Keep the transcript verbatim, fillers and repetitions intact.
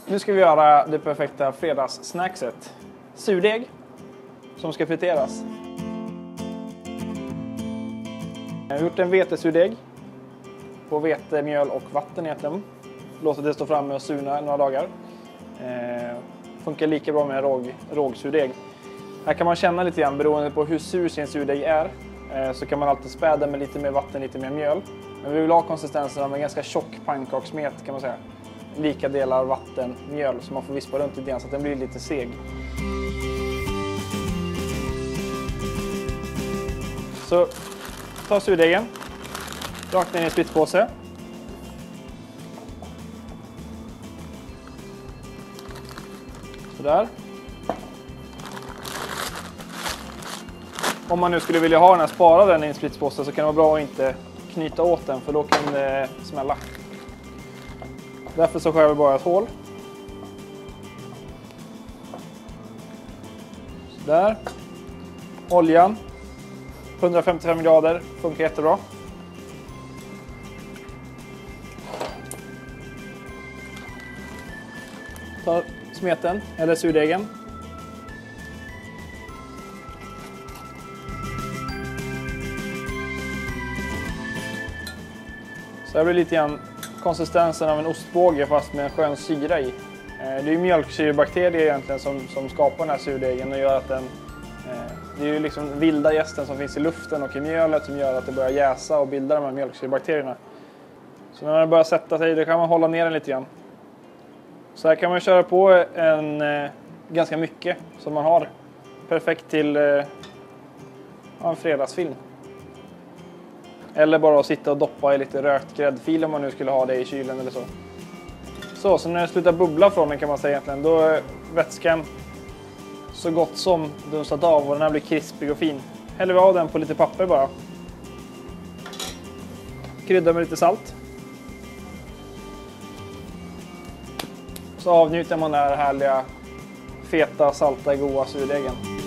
Nu ska vi göra det perfekta fredagssnackset. Surdeg som ska friteras. Jag har gjort en vetesurdeg på vete, mjöl och vatten egentligen. Låter det stå framme och surna några dagar. Eh, funkar lika bra med råg, rågsurdeg. Här kan man känna lite grann beroende på hur sur sin surdeg är. Eh, så kan man alltid späda med lite mer vatten, lite mer mjöl. Men vi vill ha konsistensen av en ganska tjock pannkakssmet kan man säga. Lika delar vatten, mjöl, så man får vispa runt lite grann så att den blir lite seg. Så ta surdegen, rakt ner i en spritspåse. Sådär. Om man nu skulle vilja ha den här, spara den i en spritspåse, så kan det vara bra att inte knyta åt den, för då kan det smälla. Därför så skär vi bara ett hål. Där. Oljan. hundrafemtiofem grader. Funkar jättebra. Ta smeten, eller surdegen. Så här blir lite grann konsistensen av en ostbåge fast med en skön syra i. Det är ju mjölksyrebakterier egentligen som, som skapar den här surdegen och gör att den... Det är ju liksom vilda jästen som finns i luften och i mjölet som gör att det börjar jäsa och bilda de här mjölksyrebakterierna. Så när den börjar sätta sig, då kan man hålla ner den lite grann. Så här kan man köra på en ganska mycket som man har. Perfekt till en fredagsfilm. Eller bara att sitta och doppa i lite rökt gräddfil om man nu skulle ha det i kylen eller så. Så, så när det slutar bubbla från den kan man säga egentligen, då är vätskan så gott som dunstat av och den här blir krispig och fin. Häller vi av den på lite papper bara. Krydda med lite salt. Så avnjuter man den här härliga, feta, salta, goda surdegen.